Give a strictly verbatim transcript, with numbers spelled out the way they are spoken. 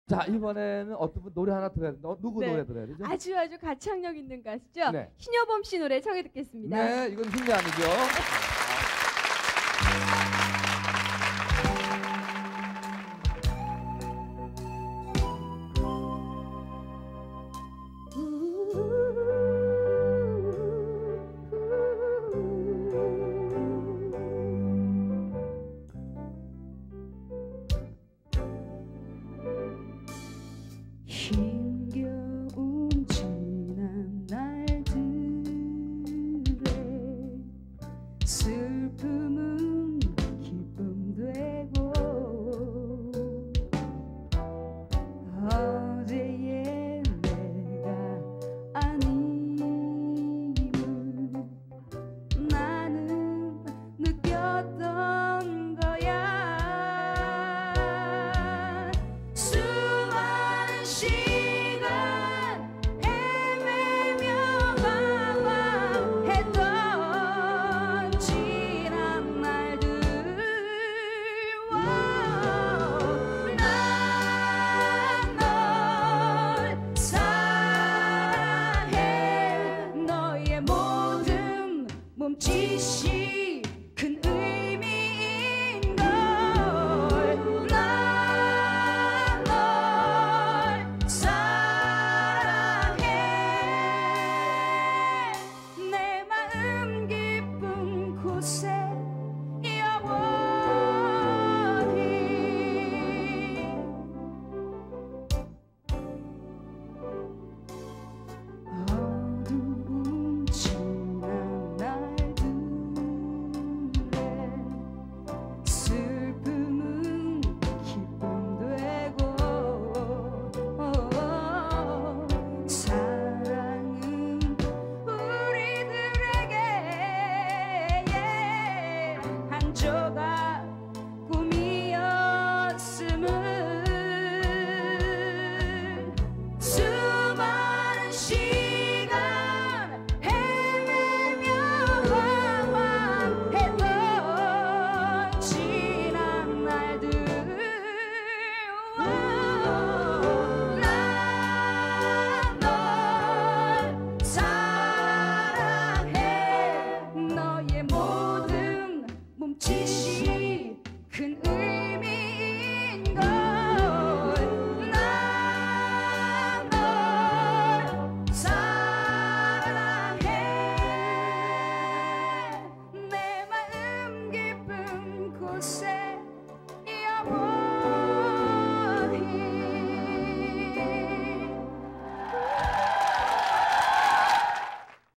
자, 이번에는 어떤 분 노래 하나 들어야 돼. 누구 네. 노래 들어야 되죠? 아주 아주 가창력 있는 가수죠. 네. 신효범 씨 노래 청해 듣겠습니다. 네, 이건 흉내 아니죠? 힘겨운 지난 날들에 슬픔은 기쁨 되고 어제의 내가 아님을 나는 느꼈던 거야. 수많은 시간 헤매며 방황했던 지난 날들 난 널 사랑해. 너의 모든 몸짓이 큰 의미인 걸. 난 널 사랑해. 내 마음 깊은 곳에 영원히 어두운 지난 날들에 슬픔은 기쁨 되고 사랑은 우리들에게 한 조각 꿈이었음을. 수많은 시간 헤매며 방황했던 지난 날들